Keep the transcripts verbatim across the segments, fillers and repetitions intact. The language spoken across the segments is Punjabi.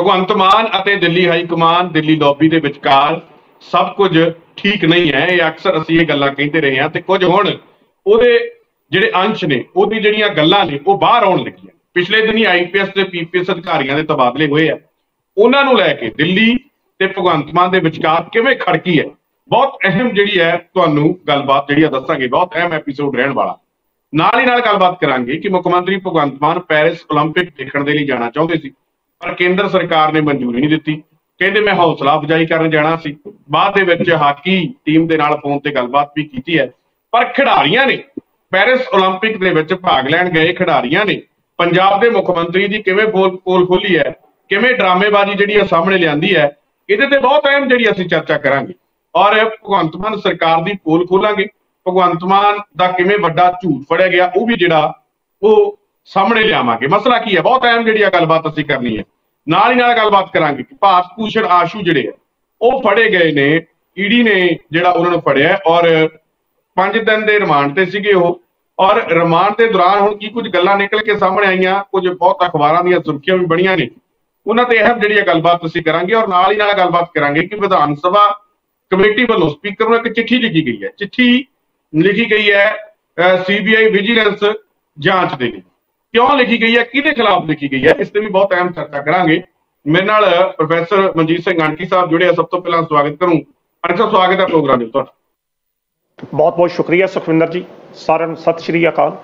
ਭਗਵੰਤ ਮਾਨ ਅਤੇ Delhi high command, Delhi lobby ਦੇ ਵਿਚਕਾਰ ਸਭ ਕੁਝ ਠੀਕ ਨਹੀਂ ਹੈ। ਇਹ ਅਕਸਰ ਅਸੀਂ ਇਹ ਗੱਲਾਂ ਕਹਿੰਦੇ ਰਹੇ ਹਾਂ ਤੇ ਕੁਝ ਹੁਣ ਉਹਦੇ ਜਿਹੜੇ ਅੰਸ਼ ਨੇ, ਉਹਦੀ ਜਿਹੜੀਆਂ ਗੱਲਾਂ ਨੇ ਉਹ ਬਾਹਰ ਆਉਣ ਲੱਗੀਆਂ। ਪਿਛਲੇ ਦਿਨੀ ਆਈ ਪੀ ਐਸ ਤੇ ਪੀ ਪੀ ਐਸ ਅਧਿਕਾਰੀਆਂ ਦੇ ਤਬਾਦਲੇ ਹੋਏ ਆ, ਉਹਨਾਂ ਨੂੰ ਲੈ ਕੇ ਦਿੱਲੀ ਤੇ ਭਗਵੰਤ ਮਾਨ ਦੇ ਵਿਚਕਾਰ ਕਿਵੇਂ ਖੜਕੀ ਹੈ, ਬਹੁਤ ਅਹਿਮ ਜਿਹੜੀ ਹੈ ਤੁਹਾਨੂੰ ਗੱਲਬਾਤ ਜਿਹੜੀ ਆ ਦੱਸਾਂਗੇ। ਬਹੁਤ ਅਹਿਮ ਐਪੀਸੋਡ ਰਹਿਣ ਵਾਲਾ। ਨਾਲ ਹੀ ਨਾਲ ਗੱਲਬਾਤ ਕਰਾਂਗੇ ਕਿ ਮੁੱਖ ਮੰਤਰੀ ਭਗਵੰਤ ਮਾਨ ਪੈਰਿਸ ਓਲੰਪਿਕ ਦੇਖਣ ਦੇ ਲਈ ਜਾਣਾ ਚਾਹੁੰਦੇ ਸੀ, ਪਰ ਕੇਂਦਰ ਸਰਕਾਰ ਨੇ ਮਨਜ਼ੂਰੀ ਨਹੀਂ ਦਿੱਤੀ। ਕਹਿੰਦੇ ਮੈਂ ਹੌਸਲਾ ਅਫਜ਼ਾਈ ਕਰਨ ਜਾਣਾ ਸੀ। ਬਾਅਦ ਦੇ ਵਿੱਚ ਹਾਕੀ ਟੀਮ ਦੇ ਨਾਲ ਫੋਨ ਤੇ ਗੱਲਬਾਤ ਵੀ ਕੀਤੀ ਹੈ, ਪਰ ਖਿਡਾਰੀਆਂ ਨੇ ਪੈਰਿਸ ਓਲੰਪਿਕ ਦੇ ਵਿੱਚ ਭਾਗ ਲੈਣ ਗਏ ਖਿਡਾਰੀਆਂ ਨੇ ਪੰਜਾਬ ਦੇ ਮੁੱਖ ਮੰਤਰੀ ਦੀ ਕਿਵੇਂ ਪੋਲ ਖੋਲੀ ਹੈ, ਕਿਵੇਂ ਡਰਾਮੇਬਾਜ਼ੀ ਜਿਹੜੀ ਆ ਸਾਹਮਣੇ ਲਿਆਂਦੀ ਹੈ, ਇਹਦੇ ਤੇ ਬਹੁਤ ਅਹਿਮ ਜਿਹੜੀ ਅਸੀਂ ਚਰਚਾ ਕਰਾਂਗੇ। ਔਰ ਭਗਵੰਤ ਮਾਨ ਸਰਕਾਰ ਦੀ ਪੋਲ ਖੋਲਾਂਗੇ। ਭਗਵੰਤ ਮਾਨ ਦਾ ਕਿਵੇਂ ਵੱਡਾ ਝੂਠ ਫੜਿਆ ਗਿਆ ਉਹ ਵੀ ਜਿਹੜਾ ਉਹ ਸਾਹਮਣੇ ਲਿਆਵਾਂਗੇ। ਮਸਲਾ ਕੀ ਹੈ, ਬਹੁਤ ਅਹਿਮ ਜਿਹੜੀ ਆ ਗੱਲਬਾਤ ਅਸੀਂ ਕਰਨੀ ਹੈ। ਨਾਲ ਹੀ ਨਾਲ ਗੱਲਬਾਤ ਕਰਾਂਗੇ ਕਿ ਭਾਰਤ ਭੂਸ਼ਣ ਆਸ਼ੂ ਜਿਹੜੇ ਆ ਉਹ ਫੜੇ ਗਏ ਨੇ, ਈਡੀ ਨੇ ਜਿਹੜਾ ਉਹਨਾਂ ਨੂੰ ਫੜਿਆ ਔਰ ਪੰਜ ਦਿਨ ਦੇ ਰਿਮਾਂਡ ਤੇ ਸੀਗੇ ਉਹ। ਔਰ ਰਿਮਾਂਡ ਦੇ ਦੌਰਾਨ ਹੁਣ ਕੀ ਕੁਝ ਗੱਲਾਂ ਨਿਕਲ ਕੇ ਸਾਹਮਣੇ ਆਈਆਂ, ਕੁਝ ਬਹੁਤ ਅਖਬਾਰਾਂ ਦੀਆਂ ਸੁਰਖੀਆਂ ਵੀ ਬਣੀਆਂ ਨੇ, ਉਹਨਾਂ ਤੇ ਅਹਿਮ ਜਿਹੜੀ ਗੱਲਬਾਤ ਅਸੀਂ ਕਰਾਂਗੇ। ਔਰ ਨਾਲ ਹੀ ਨਾਲ ਗੱਲਬਾਤ ਕਰਾਂਗੇ ਕਿ ਵਿਧਾਨ ਸਭਾ ਕਮੇਟੀ ਵੱਲੋਂ ਸਪੀਕਰ ਨੂੰ ਇੱਕ ਚਿੱਠੀ ਲਿਖੀ ਗਈ ਹੈ। ਚਿੱਠੀ ਲਿਖੀ ਗਈ ਹੈ ਸੀ ਬੀ ਆਈ ਵਿਜੀਲੈਂਸ ਜਾਂਚ ਦੇ ਲਈ। ਕਿਉਂ ਲਿਖੀ ਗਈ ਹੈ, ਕਿਹਦੇ ਖਿਲਾਫ ਲਿਖੀ ਗਈ ਹੈ, ਇਸ ਤੇ ਵੀ ਬਹੁਤ ਅਹਿਮ ਚਰਚਾ ਕਰਾਂਗੇ। ਮੇਰੇ ਨਾਲ ਪ੍ਰੋਫੈਸਰ ਮਨਜੀਤ ਸਿੰਘ ਆਂਟੀ ਸਾਹਿਬ ਜੁੜੇ ਆ। ਸਭ ਤੋਂ ਪਹਿਲਾਂ ਸਵਾਗਤ ਕਰੂੰ। ਆਂਟੀ ਸਾਹਿਬ ਸਵਾਗਤ ਹੈ ਪ੍ਰੋਗਰਾਮ ਵਿੱਚ ਤੁਹਾਡਾ। ਬਹੁਤ ਬਹੁਤ ਸ਼ੁਕਰੀਆ ਸੁਖਵਿੰਦਰ ਜੀ, ਸਾਰਿਆਂ ਨੂੰ ਸਤਿ ਸ਼੍ਰੀ ਅਕਾਲ।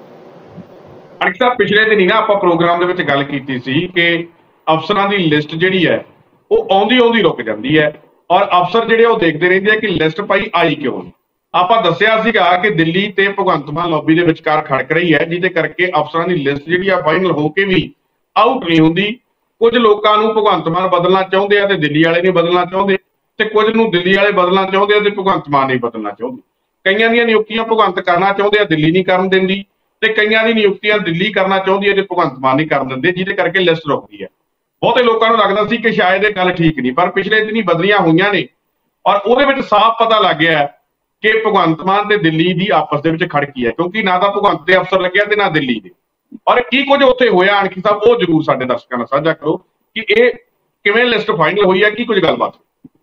ਆਂਟੀ ਸਾਹਿਬ ਪਿਛਲੇ ਦਿਨ ਹੀ ਨਾ ਆਪਾਂ ਪ੍ਰੋਗਰਾਮ ਦੇ ਵਿੱਚ ਗੱਲ ਕੀਤੀ ਸੀ ਕਿ ਅਫਸਰਾਂ ਦੀ ਲਿਸਟ ਜਿਹੜੀ ਹੈ ਉਹ ਆਉਂਦੀ ਆਉਂਦੀ ਰੁਕ ਜਾਂਦੀ ਹੈ ਔਰ ਅਫਸਰ ਜਿਹੜੇ ਉਹ ਦੇਖਦੇ ਰਹਿੰਦੇ ਆ ਕਿ ਲਿਸਟ ਭਾਈ ਆਈ ਕਿਉਂ ਨਹੀਂ। ਆਪਾਂ ਦੱਸਿਆ ਸੀਗਾ ਕਿ ਦਿੱਲੀ ਤੇ ਭਗਵੰਤ ਮਾਨ ਲੌਬੀ ਦੇ ਵਿਚਕਾਰ ਖੜਕ ਰਹੀ ਹੈ, ਜਿਹਦੇ ਕਰਕੇ ਅਫਸਰਾਂ ਦੀ ਲਿਸਟ ਜਿਹੜੀ ਆ ਫਾਈਨਲ ਹੋ ਕੇ ਵੀ ਆਊਟ ਨਹੀਂ ਹੁੰਦੀ। ਕੁਝ ਲੋਕਾਂ ਨੂੰ ਭਗਵੰਤ ਮਾਨ ਬਦਲਣਾ ਚਾਹੁੰਦੇ ਆ ਤੇ ਦਿੱਲੀ ਵਾਲੇ ਨਹੀਂ ਬਦਲਣਾ ਚਾਹੁੰਦੇ, ਤੇ ਕੁਝ ਨੂੰ ਦਿੱਲੀ ਵਾਲੇ ਬਦਲਣਾ ਚਾਹੁੰਦੇ ਆ ਤੇ ਭਗਵੰਤ ਮਾਨ ਨਹੀਂ ਬਦਲਣਾ ਚਾਹੁੰਦੇ। ਕਈਆਂ ਦੀਆਂ ਨਿਯੁਕਤੀਆਂ ਭਗਵੰਤ ਕਰਨਾ ਚਾਹੁੰਦੇ ਆ, ਦਿੱਲੀ ਨਹੀਂ ਕਰਨ ਦਿੰਦੀ, ਤੇ ਕਈਆਂ ਦੀ ਨਿਯੁਕਤੀਆਂ ਦਿੱਲੀ ਕਰਨਾ ਚਾਹੁੰਦੀ ਹੈ ਤੇ ਭਗਵੰਤ ਮਾਨ ਨਹੀਂ ਕਰਨ ਦਿੰਦੇ, ਜਿਹਦੇ ਕਰਕੇ ਲਿਸਟ ਰੁਕਦੀ ਹੈ। ਬਹੁਤੇ ਲੋਕਾਂ ਨੂੰ ਲੱਗਦਾ ਸੀ ਕਿ ਸ਼ਾਇਦ ਇਹ ਗੱਲ ਠੀਕ ਨਹੀਂ, ਪਰ ਪਿਛਲੇ ਦਿਨੀ ਬਦਲੀਆਂ ਹੋਈਆਂ ਨੇ ਔਰ ਉਹਦੇ ਵਿੱਚ ਸਾਫ਼ ਪਤਾ ਲੱਗ ਗਿਆ ਕਿ ਭਗਵੰਤ ਮਾਨ ਤੇ ਦਿੱਲੀ ਦੀ ਆਪਸ ਦੇ ਵਿੱਚ ਖੜਕੀ ਹੈ, ਕਿਉਂਕਿ ਨਾ ਤਾਂ ਭਗਵੰਤ ਦੇ ਅਫਸਰ ਲੱਗਿਆ ਤੇ ਨਾ ਦਿੱਲੀ ਦੇ। ਔਰ ਕੀ ਕੁਝ ਉੱਥੇ ਹੋਇਆ ਆਣਖੀ ਸਾਹਿਬ, ਉਹ ਜ਼ਰੂਰ ਸਾਡੇ ਦਰਸ਼ਕਾਂ ਨਾਲ ਸਾਂਝਾ ਕਰੋ ਕਿ ਇਹ ਕਿਵੇਂ ਲਿਸਟ ਫਾਈਨਲ ਹੋਈ ਹੈ, ਕੀ ਕੁਝ ਗੱਲਬਾਤ।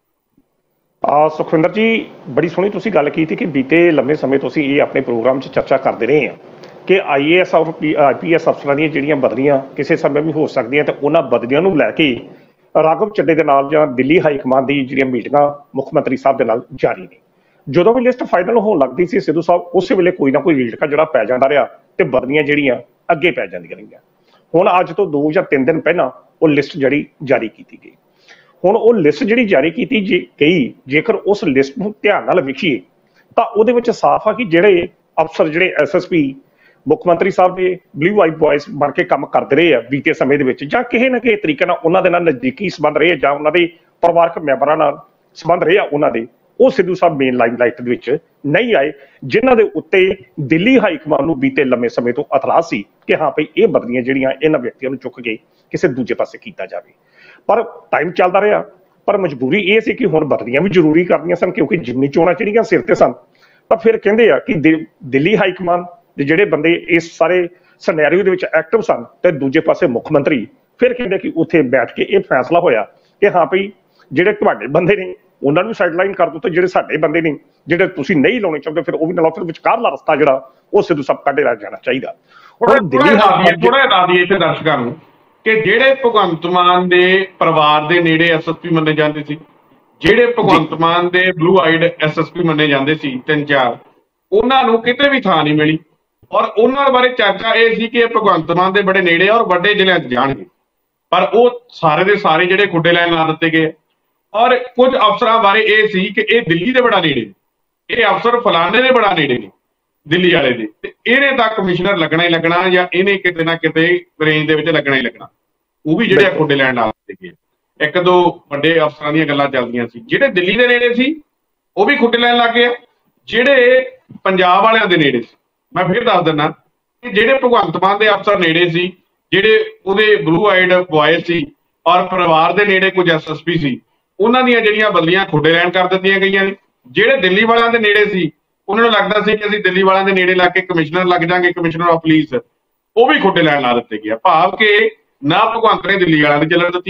ਆ ਸੁਖਵਿੰਦਰ ਜੀ, ਬੜੀ ਸੋਹਣੀ ਤੁਸੀਂ ਗੱਲ ਕੀਤੀ ਕਿ ਬੀਤੇ ਲੰਮੇ ਸਮੇਂ ਤੋਂ ਅਸੀਂ ਇਹ ਆਪਣੇ ਪ੍ਰੋਗਰਾਮ 'ਚ ਚਰਚਾ ਕਰਦੇ ਰਹੇ ਹਾਂ ਕਿ ਆਈ ਏ ਐਸ ਔਰ ਆਈ ਪੀ ਐਸ ਅਫਸਰਾਂ ਦੀਆਂ ਜਿਹੜੀਆਂ ਬਦਲੀਆਂ ਕਿਸੇ ਸਮੇਂ ਵੀ ਹੋ ਸਕਦੀਆਂ, ਤੇ ਉਹਨਾਂ ਬਦਲੀਆਂ ਨੂੰ ਲੈ ਕੇ ਰਾਘਵ ਚੱਡੇ ਦੇ ਨਾਲ ਜਾਂ ਦਿੱਲੀ ਹਾਈ ਕਮਾਨ ਦੀ ਜਿਹੜੀਆਂ ਮੀਟਿੰਗਾਂ ਮੁੱਖ ਮੰਤਰੀ ਸਾਹਿਬ ਦੇ ਨਾਲ ਜਾਰੀ ਨੇ। ਜਦੋਂ ਵੀ ਲਿਸਟ ਫਾਈਨਲ ਹੋਣ ਲੱਗਦੀ ਸੀ ਸਿੱਧੂ ਸਾਹਿਬ, ਉਸੇ ਵੇਲੇ ਕੋਈ ਨਾ ਕੋਈ ਰੀੜਕਾ ਜਿਹੜਾ ਪੈ ਜਾਂਦਾ ਰਿਹਾ ਤੇ ਬਦਲੀਆਂ ਜਿਹੜੀਆਂ ਅੱਗੇ ਪੈ ਜਾਂਦੀਆਂ ਰਹੀਆਂ। ਹੁਣ ਅੱਜ ਤੋਂ ਦੋ ਜਾਂ ਤਿੰਨ ਦਿਨ ਪਹਿਲਾਂ ਉਹ ਲਿਸਟ ਜਿਹੜੀ ਜਾਰੀ ਕੀਤੀ ਗਈ। ਹੁਣ ਉਹ ਲਿਸਟ ਜਿਹੜੀ ਜਾਰੀ ਕੀਤੀ ਜੇ ਗਈ, ਜੇਕਰ ਉਸ ਲਿਸਟ ਨੂੰ ਧਿਆਨ ਨਾਲ ਵੇਖੀਏ ਤਾਂ ਉਹਦੇ ਵਿੱਚ ਸਾਫ਼ ਆ ਕਿ ਜਿਹੜੇ ਅਫਸਰ ਜਿਹੜੇ ਐਸ ਐਸ ਪੀ ਮੁੱਖ ਮੰਤਰੀ ਸਾਹਿਬ ਦੇ ਬਲੂ ਆਈ ਬॉयਜ਼ ਬਣ ਕੇ ਕੰਮ ਕਰਦੇ ਰਹੇ ਆ ਬੀਤੇ ਸਮੇਂ ਦੇ ਵਿੱਚ, ਜਾਂ ਕਿਸੇ ਨਾ ਕਿਸੇ ਤਰੀਕੇ ਨਾਲ ਉਹਨਾਂ ਦੇ ਨਾਲ ਨਜ਼ਦੀਕੀ ਸੰਬੰਧ ਰਹੇ ਜਾਂ ਉਹਨਾਂ ਦੇ ਪਰਿਵਾਰਕ ਮੈਂਬਰਾਂ ਨਾਲ ਸੰਬੰਧ ਰਹੇ ਆ ਉਹਨਾਂ ਦੇ, ਉਹ ਸਿੱਧੂ ਸਾਹਿਬ ਮੇਨ ਲਾਈਮ ਲਾਈਟ ਦੇ ਵਿੱਚ ਨਹੀਂ ਆਏ, ਜਿਨ੍ਹਾਂ ਦੇ ਉੱਤੇ ਦਿੱਲੀ ਹਾਈ ਕਮਾਨ ਨੂੰ ਬੀਤੇ ਲੰਮੇ ਸਮੇਂ ਤੋਂ ਇਤਰਾਜ਼ ਸੀ ਕਿ ਹਾਂ ਭਈ ਇਹ ਬਦਲੀਆਂ ਜਿਹੜੀਆਂ ਇਹਨਾਂ ਵਿਅਕਤੀਆਂ ਨੂੰ ਚੁੱਕ ਕੇ ਕਿਸੇ ਦੂਜੇ ਪਾਸੇ ਕੀਤਾ ਜਾਵੇ। ਪਰ ਟਾਈਮ ਚੱਲਦਾ ਰਿਹਾ, ਪਰ ਮਜਬੂਰੀ ਇਹ ਸੀ ਕਿ ਹੁਣ ਬਦਲੀਆਂ ਵੀ ਜ਼ਰੂਰੀ ਕਰਨੀਆਂ ਸਨ, ਕਿਉਂਕਿ ਜਿਮਨੀ ਚੋਣਾਂ ਜਿਹੜੀਆਂ ਸਿਰ ਤੇ ਸਨ। ਤਾਂ ਫਿਰ ਕਹਿੰਦੇ ਆ ਕਿ ਦਿੱਲੀ ਹਾਈ ਕਮਾਨ ਦੇ ਜਿਹੜੇ ਬੰਦੇ ਇਸ ਸਾਰੇ ਸਿਨੈਰੀਓ ਦੇ ਵਿੱਚ ਐਕਟਿਵ ਸਨ ਤੇ ਦੂਜੇ ਪਾਸੇ ਮੁੱਖ ਮੰਤਰੀ, ਫਿਰ ਕਹਿੰਦੇ ਕਿ ਉੱਥੇ ਬੈਠ ਕੇ ਇਹ ਫੈਸਲਾ ਹੋਇਆ ਕਿ ਹਾਂ ਭਈ ਜਿਹੜੇ ਤੁਹਾਡੇ ਬੰਦੇ ਨੇ ਉਹਨਾਂ ਨੂੰ ਸਾਈਡਲਾਈਨ ਕਰ ਦਿਓ ਤੇ ਜਿਹੜੇ ਸਾਡੇ ਬੰਦੇ ਨੇ ਜਿਹੜੇ ਤੁਸੀਂ ਨਹੀਂ ਲਾਉਣੇ ਚਾਹੁੰਦੇ ਫਿਰ ਉਹ ਵੀ ਨਾ ਲਾਓ। ਫਿਰ ਵਿਚਕਾਰਲਾ ਰਸਤਾ ਜਿਹੜਾ ਉਹ ਸਿੱਧੂ ਸਾਹਿਬ ਕੱਢੇ ਰਹਿ ਜਾਣਾ ਚਾਹੀਦਾ। ਹੁਣ ਦਿੱਲੀ ਥੋੜਾ ਦੱਸ ਦਈਏ ਇੱਥੇ ਦਰਸ਼ਕਾਂ ਨੂੰ ਕਿ ਜਿਹੜੇ ਭਗਵੰਤ ਮਾਨ ਦੇ ਪਰਿਵਾਰ ਦੇ ਨੇੜੇ ਐਸ ਐਸ ਪੀ ਮੰਨੇ ਜਾਂਦੇ ਸੀ, ਜਿਹੜੇ ਭਗਵੰਤ ਮਾਨ ਦੇ blue eyed S S P ਮੰਨੇ ਜਾਂਦੇ ਸੀ ਤਿੰਨ ਚਾਰ, ਉਹਨਾਂ ਨੂੰ ਕਿਤੇ ਵੀ ਥਾਂ ਨਹੀਂ ਮਿਲੀ। ਔਰ ਉਹਨਾਂ ਬਾਰੇ ਚਰਚਾ ਇਹ ਸੀ ਕਿ ਇਹ ਭਗਵੰਤ ਮਾਨ ਦੇ ਬੜੇ ਨੇੜੇ ਔਰ ਵੱਡੇ ਜ਼ਿਲ੍ਹਿਆਂ 'ਚ ਜਾਣਗੇ, ਪਰ ਉਹ ਸਾਰੇ ਦੇ ਸਾਰੇ ਜਿਹੜੇ ਖੁੱਡੇ ਲੈਣ ਲਾ ਦਿੱਤੇ ਗਏ। ਔਰ ਕੁਝ ਅਫਸਰਾਂ ਬਾਰੇ ਇਹ ਸੀ ਕਿ ਇਹ ਦਿੱਲੀ ਦੇ ਬੜਾ ਨੇੜੇ, ਇਹ ਅਫਸਰ ਫਲਾਣੇ ਦੇ ਬੜਾ ਨੇੜੇ ਨੇ ਦਿੱਲੀ ਵਾਲੇ ਦੇ, ਤੇ ਇਹਨੇ ਤਾਂ ਕਮਿਸ਼ਨਰ ਲੱਗਣਾ ਹੀ ਲੱਗਣਾ ਜਾਂ ਇਹਨੇ ਕਿਤੇ ਨਾ ਕਿਤੇ ਰੇਂਜ ਦੇ ਵਿੱਚ ਲੱਗਣਾ ਹੀ ਲੱਗਣਾ। ਉਹ ਵੀ ਜਿਹੜੇ ਖੁੱਡੇ ਲੈਣ ਲਾ ਦਿੱਤੇ ਗਏ। ਇੱਕ ਦੋ ਵੱਡੇ ਅਫਸਰਾਂ ਦੀਆਂ ਗੱਲਾਂ ਚੱਲਦੀਆਂ ਸੀ, ਜਿਹੜੇ ਦਿੱਲੀ ਦੇ ਨੇੜੇ ਸੀ ਉਹ ਵੀ ਖੁੱਡੇ ਲੈਣ ਲੱਗ ਗਏ, ਜਿਹੜੇ ਪੰਜਾਬ ਵਾਲਿਆਂ ਦੇ ਨੇੜੇ ਸੀ। ਮੈਂ ਫਿਰ ਦੱਸ ਦਿੰਦਾ ਕਿ ਜਿਹੜੇ ਭਗਵੰਤ ਮਾਨ ਦੇ ਅਫਸਰ ਨੇੜੇ ਸੀ, ਜਿਹੜੇ ਉਹਦੇ ਬਲੂ ਆਈਡ ਬॉय ਸੀ ਔਰ ਪਰਿਵਾਰ ਦੇ ਨੇੜੇ ਕੁਝ ਐਸ ਐਸ ਪੀ ਸੀ, ਉਹਨਾਂ ਦੀਆਂ ਜਿਹੜੀਆਂ ਬਦਲੀਆਂ ਖੁੱਡੇ ਲੈਣ ਕਰ ਦਿੱਤੀਆਂ ਗਈਆਂ ਨੇ। ਜਿਹੜੇ ਦਿੱਲੀ ਵਾਲਿਆਂ ਦੇ ਨੇੜੇ ਸੀ ਉਹਨਾਂ ਨੂੰ ਲੱਗਦਾ ਸੀ ਕਿ ਅਸੀਂ ਦਿੱਲੀ ਵਾਲਿਆਂ ਦੇ ਨੇੜੇ ਲੱਗ ਕੇ ਕਮਿਸ਼ਨਰ ਲੱਗ ਜਾਾਂਗੇ, ਕਮਿਸ਼ਨਰ ਆਫ ਪੁਲਿਸ, ਉਹ ਵੀ ਖੁੱਡੇ ਲੈਣ ਲਾ ਦਿੱਤੇ ਗਏ। ਭਾਵ ਕਿ ਨਾ ਭਗਵੰਤ ਨੇ ਦਿੱਲੀ ਵਾਲਿਆਂ ਦੀ ਚੱਲਣ ਦਿੱਤੀ ਹੈ,